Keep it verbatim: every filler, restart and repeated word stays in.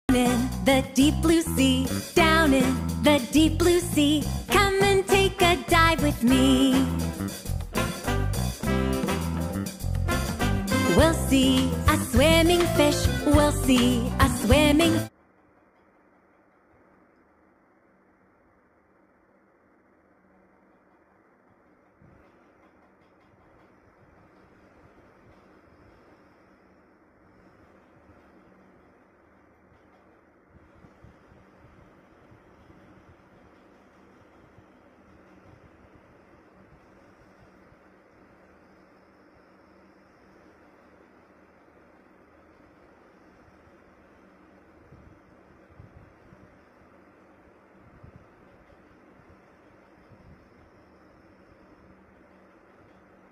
in the deep blue sea, down in the deep blue sea. Come and take a dive with me. We'll see a swimming fish, we'll see a swimming